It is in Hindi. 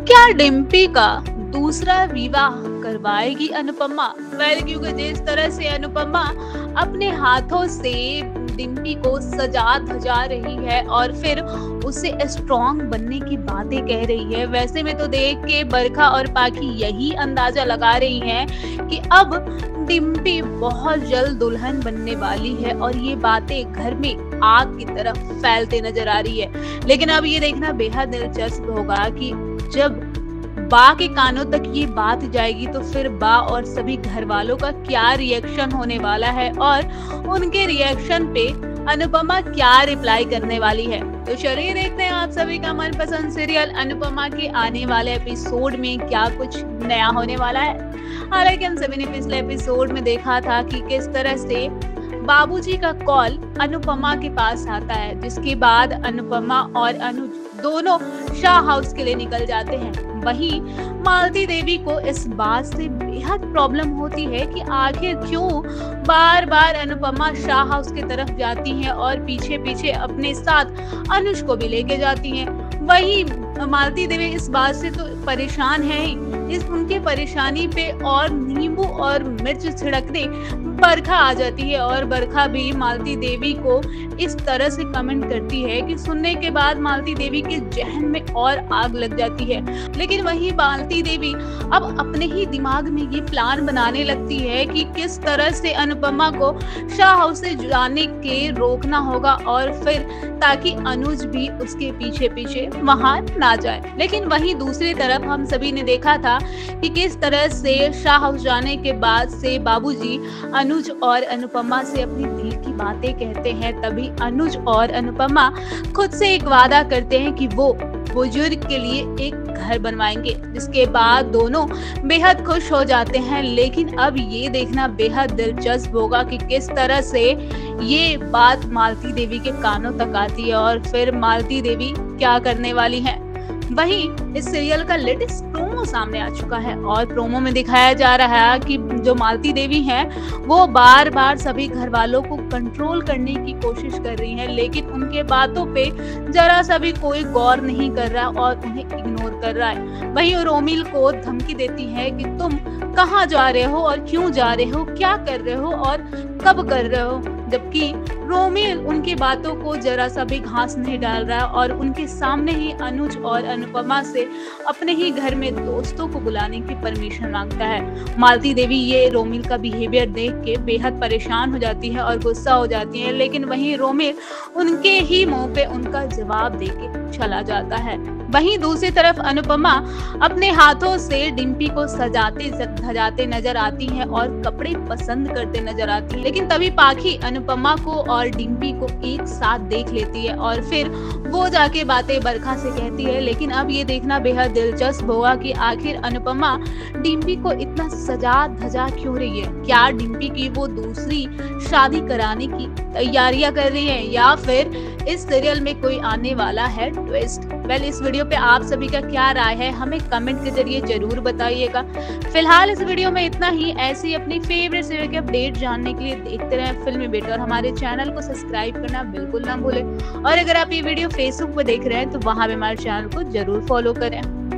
क्या डिम्पी का दूसरा विवाह करवाएगी अनुपमा? क्योंकि जिस तरह से अनुपमा अपने हाथों से डिम्पी को सजा धजा रही है और फिर उसे स्ट्रॉन्ग बनने की बातें कह रही है, वैसे में तो देख के बरखा और पाखी यही अंदाजा लगा रही हैं कि अब डिम्पी बहुत जल्द दुल्हन बनने वाली है और ये बातें घर में आग की तरफ फैलते नजर आ रही है। लेकिन अब ये देखना बेहद दिलचस्प होगा कि जब बा के कानों तक ये बात जाएगी तो फिर बा और सभी घर वालों का क्या रिएक्शन होने वाला है और उनके रिएक्शन पे अनुपमा क्या रिप्लाई करने वाली है। तो चलिए देखते हैं आप सभी का मनपसंद सीरियल अनुपमा के आने वाले एपिसोड में क्या कुछ नया होने वाला है। हालांकि हम सभी ने पिछले एपिसोड में देखा था कि किस तरह से बाबूजी का कॉल अनुपमा के पास आता है, जिसके बाद अनुपमा और अनुज दोनों शाह हाउस के लिए निकल जाते हैं। वहीं मालती देवी को इस बात से बेहद प्रॉब्लम होती है कि आखिर क्यों बार बार अनुपमा शाह हाउस की तरफ जाती हैं और पीछे पीछे अपने साथ अनुज को भी लेके जाती हैं। वहीं मालती देवी इस बात से तो परेशान है ही, इस उनकी परेशानी पे और नींबू और मिर्च छिड़कने बरखा आ जाती है और बरखा भी मालती देवी को इस तरह से कमेंट करती है कि सुनने के बाद मालती देवी के जहन में और आग लग जाती है। लेकिन वही मालती देवी अब अपने ही दिमाग में ये प्लान बनाने लगती है कि किस तरह से अनुपमा को शाह हाउस से जाने के रोकना होगा और फिर ताकि अनुज भी उसके पीछे पीछे वहां ना जाए। लेकिन वहीं दूसरी तरफ हम सभी ने देखा था कि किस तरह से शाह हाउस जाने के बाद से बाबूजी अनुज और अनुपमा से अपनी दिल की बातें कहते हैं। तभी अनुज और अनुपमा खुद से एक वादा करते हैं कि वो बुजुर्ग के लिए एक घर बनवाएंगे, जिसके बाद दोनों बेहद खुश हो जाते हैं। लेकिन अब ये देखना बेहद दिलचस्प होगा कि किस तरह से ये बात मालती देवी के कानों तक आती है और फिर मालती देवी क्या करने वाली है। वहीं इस सीरियल का लेटेस्ट प्रोमो सामने आ चुका है और प्रोमो में दिखाया जा रहा है कि जो मालती देवी हैं वो बार बार सभी घर वालों को कंट्रोल करने की कोशिश कर रही हैं, लेकिन उनके बातों पे जरा सा भी कोई गौर नहीं कर रहा और उन्हें इग्नोर कर रहा है। वहीं रोमिल को धमकी देती है कि तुम कहाँ जा रहे हो और क्यों जा रहे हो, क्या कर रहे हो और कब कर रहे हो, जबकि रोमिल उनकी बातों को जरा सा भी घास नहीं डाल रहा और उनके सामने ही अनुज और अनुपमा से अपने ही घर में दोस्तों को बुलाने की परमिशन मांगता है। मालती देवी ये रोमिल का बिहेवियर देख के बेहद परेशान हो जाती है और गुस्सा हो जाती है, लेकिन वहीं रोमिल उनके ही मुंह पे उनका जवाब देके चला जाता है। वहीं दूसरी तरफ अनुपमा अपने हाथों से डिम्पी को सजाते धजाते नजर आती है और कपड़े पसंद करते नजर आती है। लेकिन तभी पाखी अनुपमा को और डिम्पी को एक साथ देख लेती है और फिर वो जाके बातें बरखा से कहती है। लेकिन अब ये देखना बेहद दिलचस्प होगा कि आखिर अनुपमा डिम्पी को इतना सजा धजा क्यों रही है। क्या डिम्पी की वो दूसरी शादी कराने की तैयारियां कर रही है या फिर इस सीरियल में कोई आने वाला है ट्विस्ट। इस वीडियो पे आप सभी का क्या राय है हमें कमेंट के जरिए जरूर बताइएगा। फिलहाल इस वीडियो में इतना ही। ऐसी अपनी फेवरेट सीरियल के अपडेट जानने के लिए देखते रहें फिल्मी बेट और हमारे चैनल को सब्सक्राइब करना बिल्कुल ना भूलें। और अगर आप ये वीडियो फेसबुक पे देख रहे हैं तो वहां भी हमारे चैनल को जरूर फॉलो करें।